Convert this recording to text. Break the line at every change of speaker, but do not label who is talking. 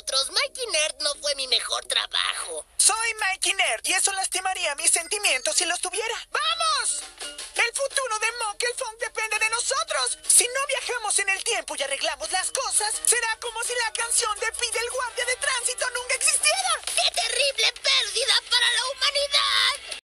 nosotros. Mikey Nerd no fue mi mejor trabajo.
Soy Mikey Nerd y eso lastimaría mis sentimientos si los tuviera. ¡Vamos! El futuro de Funk depende de nosotros. Si no viajamos en el tiempo y arreglamos las cosas, será como si la canción de Fidel